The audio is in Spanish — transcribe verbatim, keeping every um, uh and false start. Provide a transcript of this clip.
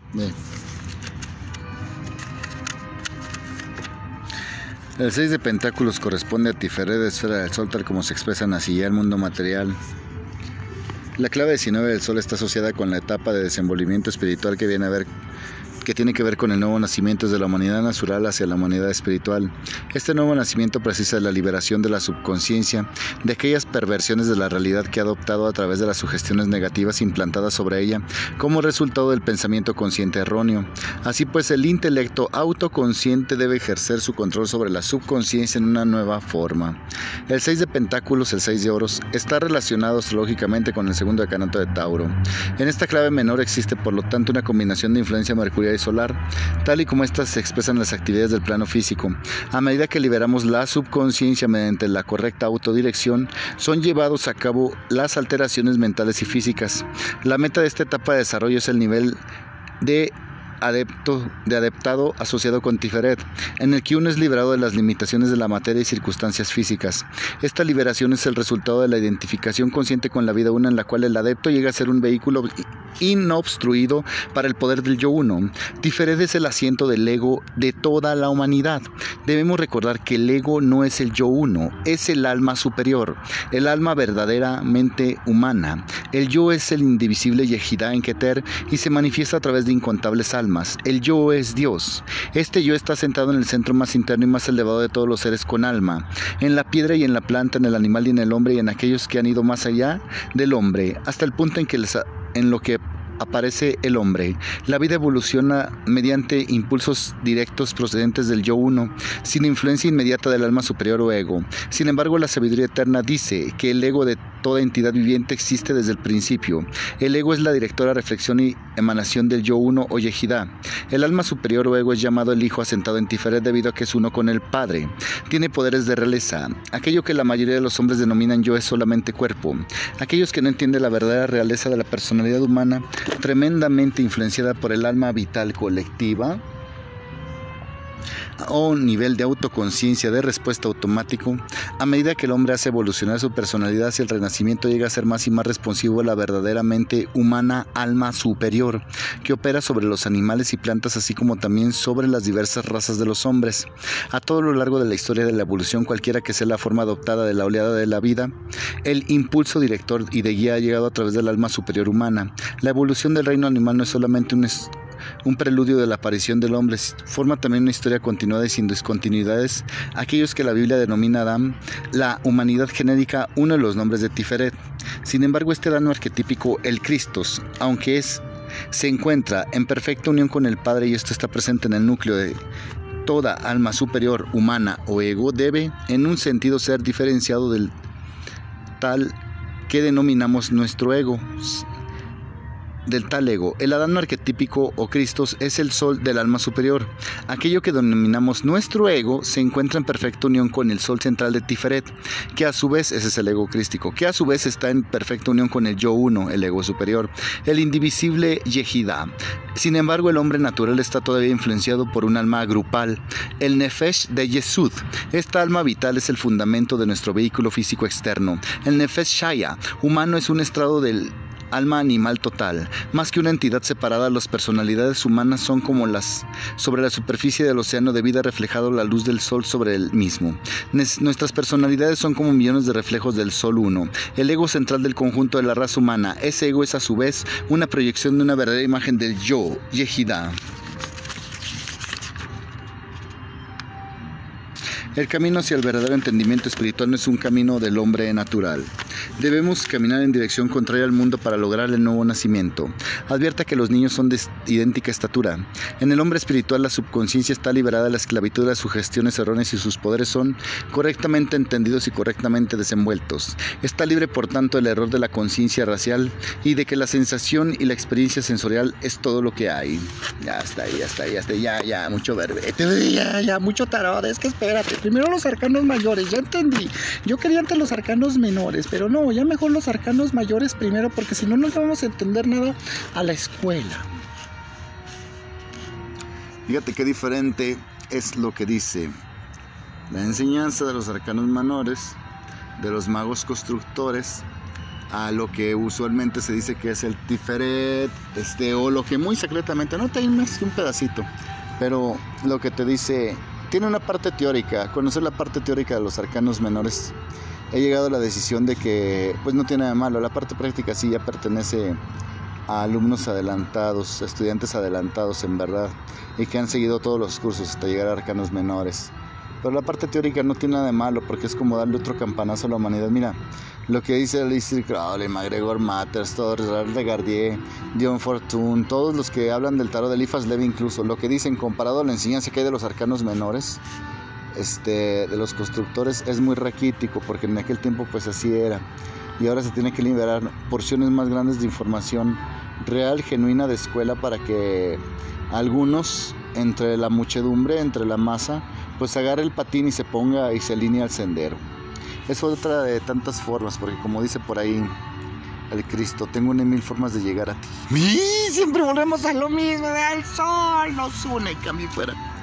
Bien. El seis de pentáculos corresponde a Tiferet, esfera del sol, tal como se expresa en así el mundo material. La clave diecinueve del sol está asociada con la etapa de desenvolvimiento espiritual que viene a ver que tiene que ver con el nuevo nacimiento desde la humanidad natural hacia la humanidad espiritual. Este nuevo nacimiento precisa de la liberación de la subconsciencia, de aquellas perversiones de la realidad que ha adoptado a través de las sugestiones negativas implantadas sobre ella como resultado del pensamiento consciente erróneo. Así pues, el intelecto autoconsciente debe ejercer su control sobre la subconsciencia en una nueva forma. El seis de pentáculos, el seis de oros, está relacionado astrológicamente con el segundo decanato de Tauro. En esta clave menor existe, por lo tanto, una combinación de influencia mercurial y solar, tal y como estas se expresan en las actividades del plano físico. A medida que liberamos la subconsciencia mediante la correcta autodirección, son llevados a cabo las alteraciones mentales y físicas. La meta de esta etapa de desarrollo es el nivel de adepto de adeptado asociado con Tiferet, en el que uno es liberado de las limitaciones de la materia y circunstancias físicas. Esta liberación es el resultado de la identificación consciente con la vida una, en la cual el adepto llega a ser un vehículo inobstruido para el poder del yo uno. Tiferet es el asiento del ego de toda la humanidad. Debemos recordar que el ego no es el yo uno, es el alma superior, el alma verdaderamente humana. El yo es el indivisible Yehidá en Keter y se manifiesta a través de incontables almas. El yo es Dios. Este yo está sentado en el centro más interno y más elevado de todos los seres con alma, en la piedra y en la planta, en el animal y en el hombre, y en aquellos que han ido más allá del hombre, hasta el punto en que les, en lo que aparece el hombre. La vida evoluciona mediante impulsos directos procedentes del yo uno, sin influencia inmediata del alma superior o ego. Sin embargo, la sabiduría eterna dice que el ego de toda entidad viviente existe desde el principio. El ego es la directora reflexión y emanación del yo uno o Yehidá. El alma superior o ego es llamado el Hijo asentado en Tiferet debido a que es uno con el Padre. Tiene poderes de realeza. Aquello que la mayoría de los hombres denominan yo es solamente cuerpo. Aquellos que no entienden la verdadera realeza de la personalidad humana, tremendamente influenciada por el alma vital colectiva o nivel de autoconciencia de respuesta automático, a medida que el hombre hace evolucionar su personalidad hacia el renacimiento, llega a ser más y más responsivo a la verdaderamente humana alma superior, que opera sobre los animales y plantas, así como también sobre las diversas razas de los hombres. A todo lo largo de la historia de la evolución, cualquiera que sea la forma adoptada de la oleada de la vida, el impulso director y de guía ha llegado a través del alma superior humana. La evolución del reino animal no es solamente un un preludio de la aparición del hombre, forma también una historia continuada y sin discontinuidades. Aquellos que la Biblia denomina Adán, la humanidad genérica, uno de los nombres de Tiferet. Sin embargo, este Adán arquetípico, el Cristos, aunque es, se encuentra en perfecta unión con el Padre y esto está presente en el núcleo de toda alma superior, humana o ego, debe en un sentido ser diferenciado del tal que denominamos nuestro ego. Del tal ego. El Adán arquetípico o Cristos es el sol del alma superior. Aquello que denominamos nuestro ego se encuentra en perfecta unión con el sol central de Tiferet, que a su vez, ese es el ego crístico, que a su vez está en perfecta unión con el yo uno, el ego superior, el indivisible Yehidá. Sin embargo, el hombre natural está todavía influenciado por un alma grupal, el Nefesh de Yesud. Esta alma vital es el fundamento de nuestro vehículo físico externo. El Nefesh Shaya, humano, es un estrado del alma animal total. Más que una entidad separada, las personalidades humanas son como las sobre la superficie del océano de vida reflejado la luz del sol sobre el mismo. Nuestras personalidades son como millones de reflejos del sol uno, el ego central del conjunto de la raza humana. Ese ego es a su vez una proyección de una verdadera imagen del yo, Yehidá. El camino hacia el verdadero entendimiento espiritual no es un camino del hombre natural. Debemos caminar en dirección contraria al mundo para lograr el nuevo nacimiento. Advierta que los niños son de idéntica estatura. En el hombre espiritual, la subconsciencia está liberada de la esclavitud de las sugestiones erróneas y sus poderes son correctamente entendidos y correctamente desenvueltos. Está libre, por tanto, del error de la conciencia racial y de que la sensación y la experiencia sensorial es todo lo que hay. Ya está, ya está, ya está, ya, ya, mucho verbete, ya, ya, mucho tarot. Es que espérate, primero los arcanos mayores, ya entendí. Yo quería antes los arcanos menores, pero no, ya mejor los arcanos mayores primero, porque si no, no vamos a entender nada a la escuela. Fíjate qué diferente es lo que dice la enseñanza de los arcanos menores, de los magos constructores, a lo que usualmente se dice que es el Tiferet, este, o lo que muy secretamente, no te hay más que un pedacito, pero lo que te dice, tiene una parte teórica. Conocer la parte teórica de los arcanos menores, he llegado a la decisión de que pues no tiene nada de malo. La parte práctica sí ya pertenece a alumnos adelantados, estudiantes adelantados en verdad, y que han seguido todos los cursos hasta llegar a arcanos menores. Pero la parte teórica no tiene nada de malo, porque es como darle otro campanazo a la humanidad. Mira, lo que dice Aleister Crowley, MacGregor Matters, Gerard Degardier, Dion Fortune, todos los que hablan del tarot, de Eliphas Levi incluso, lo que dicen comparado a la enseñanza que hay de los arcanos menores, este, de los constructores, es muy raquítico, porque en aquel tiempo pues así era. Y ahora se tiene que liberar porciones más grandes de información real, genuina, de escuela, para que algunos, entre la muchedumbre, entre la masa, pues agarre el patín y se ponga y se alinee al sendero. Es otra de tantas formas, porque como dice por ahí el Cristo, tengo una mil formas de llegar a ti. Y siempre volvemos a lo mismo, el sol nos une y cambia fuera.